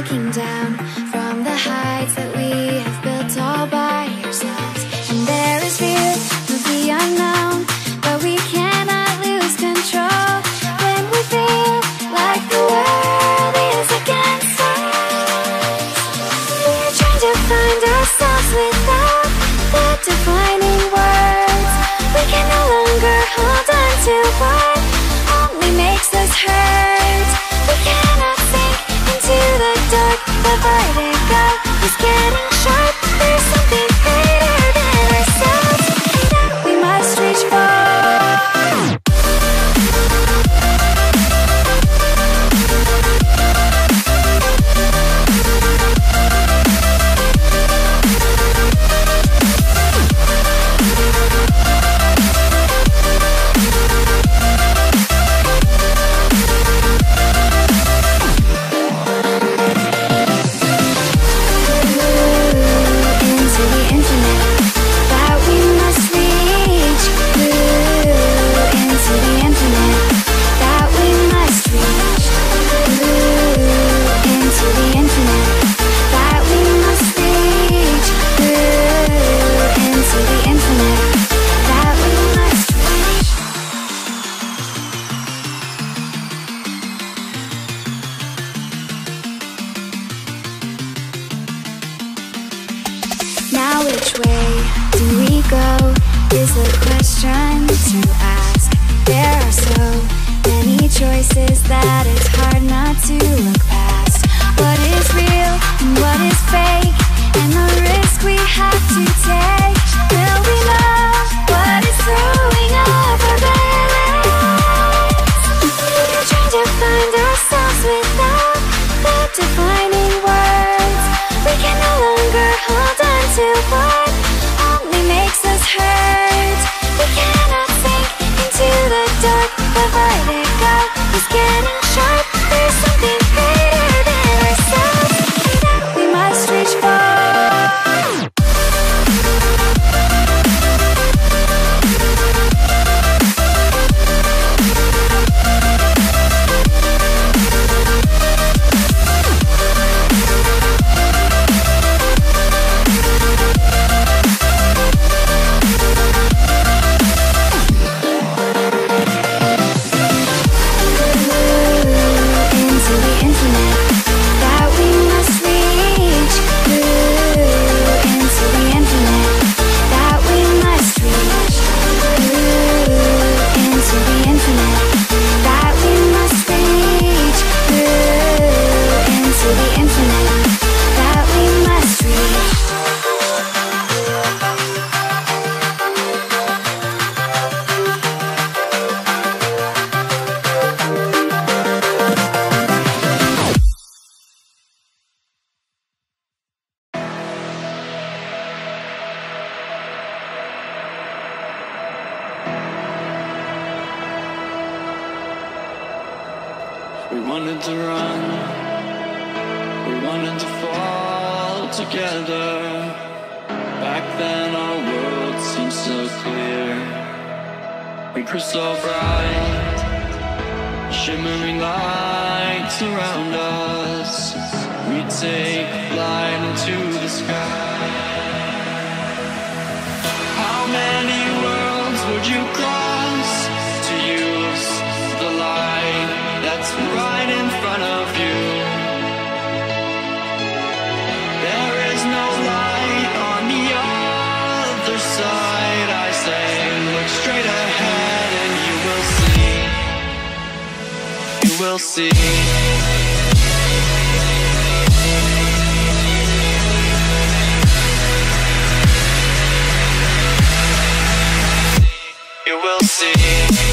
looking down from the heights that we have built all by ourselves. And there is fear of the unknown, but we cannot lose control when we feel like the world is against us. We're trying to find ourselves without the defining words. We can no longer hold on to what only makes us hurt. We cannot sink into the dark. The vertigo is getting sharp. There's something greater than ourselves that we must reach for. Now which way do we go is the question to ask. There are so many choices that it's hard not to look past. What is real and what is fake, and the risk we have to take. Will we know what is throwing off our balance? We're trying to find ourselves without the defining words. We can no longer hold on to what only makes us hurt. We cannot sink into the dark. The vertigo is getting sharp. There's something greater than ourselves that we must reach for. We wanted to run, we wanted to fall together. Back then our world seemed so clear. We grew so bright, shimmering lights around us. We'd take flight into the sky. How many worlds would you cross to use the light that's right in front of you? There is no light on the other side. I say, look straight ahead and you will see. You will see. You will see.